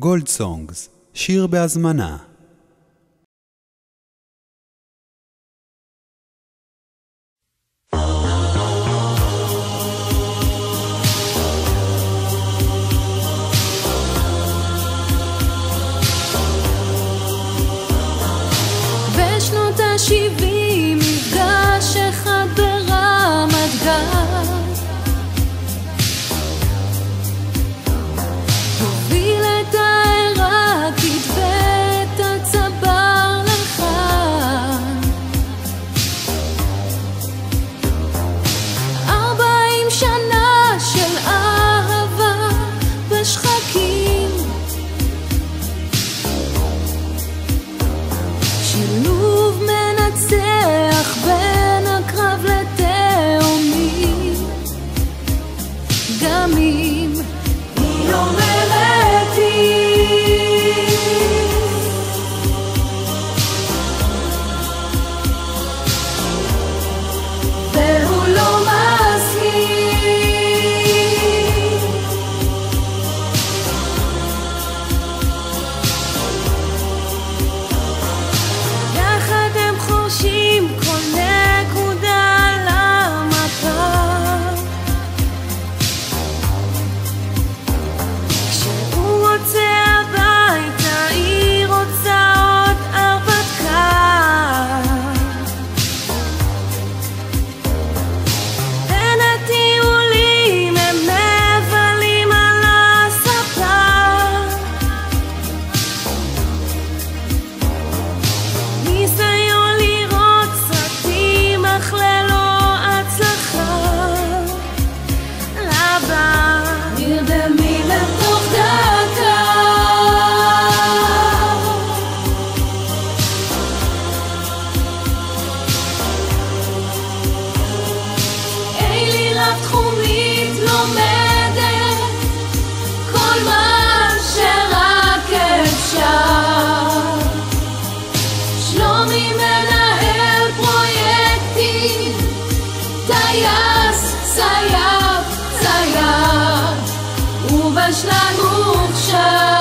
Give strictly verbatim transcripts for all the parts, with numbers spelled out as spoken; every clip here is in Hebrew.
גולד סונגס, שיר בהזמנה. בשנות ה-שבעים מפגש אחד ברמת גן הוביל את העיראקית ואת הצבר לכאן. ארבעים שנה של אהבה בשחקים, שילוב מנצח בין הקרב לתאומים. גם אם היא אומרת לי והוא לא מסכים, יחד הם חורשים כל נקודה על המפה. כשהוא רוצה הביתה היא רוצה עוד הרפתקה. בין הטיולים הם מבלים על הספה, ניסיון לראות סרטים אך ללא הצלחה. רבה נרדמים לתוך דקה, אילי רב תחומית לומדת כל מה שרק אפשר. שלומי מנהל פרויקטים, טייס, סייף, צייד ובשלן מוכשר,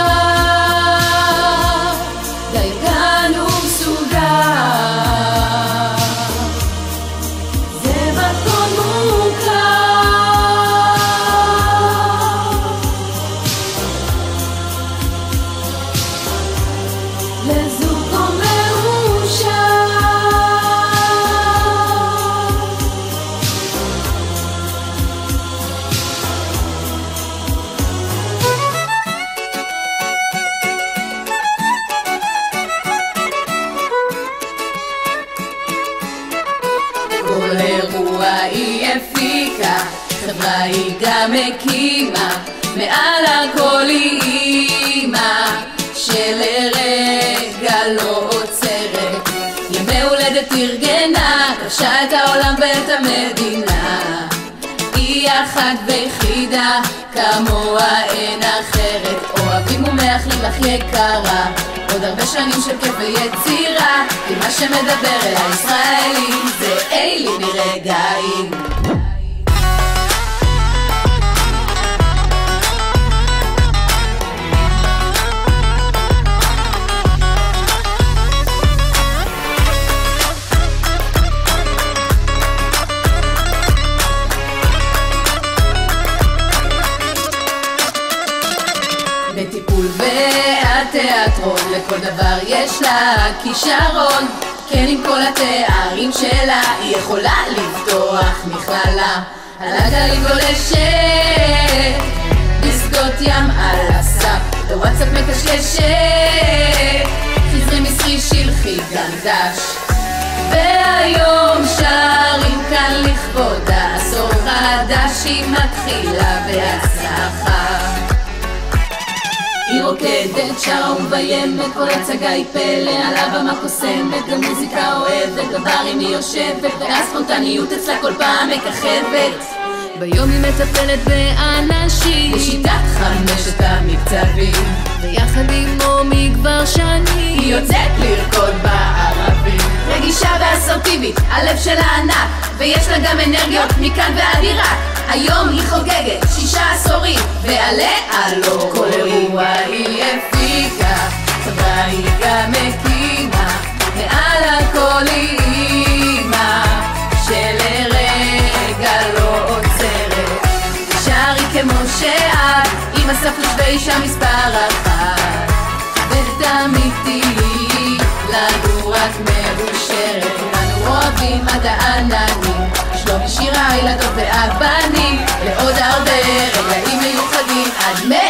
דייקן ומסודר. זה מתכון מוכר לזוג כה מאושר. כל אירוע היא הפיקה, חברה היא גם הקימה, מעל הכל היא אימא שלרגע לא עוצרת. ימי הולדת ארגנה, כבשה את העולם ואת המדינה. היא אחת ויחידה, כמוה אין אחרת. אוהבים ומאחלים לך יקרה, עוד הרבה שנים של כיף ויצירה, כי מה שמדבר אל הישראלים זה אילי מרגעים. בטיפול והתיאטרון לכל דבר יש לה כישרון, כן עם כל התארים שלה היא יכולה לפתוח מכללה. על הגלים גולשת בשדות ים על הסף, בוואטסאפ מקשקשת חזרי מסרי שלחי גם דש. והיום שרים כאן לכבודה, עשור חדש היא מתחילה בהצלחה. היא רוקדת, שרה ומביימת, כל הצגה היא פלא, על הבמה קוסמת, גם מוזיקה אוהבת, בברים היא יושבת, והספונטניות אצלה כל פעם מככבת. ביום היא מטפלת באנשים בשיטת חמשת המקצבים, ויחד עמו מגבר שנים היא יוצאת לרקוד בערבים. רגישה ואסרטיבית, הלב שלה ענק, ויש לה גם אנרגיות מכאן ועד עיראק. היום היא חוגגת שישה עשורים, ועליה לא כל אירוע היא הפיקה, חברה היא גם הקימה, מעל הכל היא אימא שלרגע לא עוצרת. שרי כמו שאת עם הסבתא ואישה מספר אחת, ותמיד תהיי לנו רק מאושרת. כולנו אוהבים עד העננים, שלומי שירה, ילדות והבנים, לעוד הרבה רגעים מיוחדים עד מ...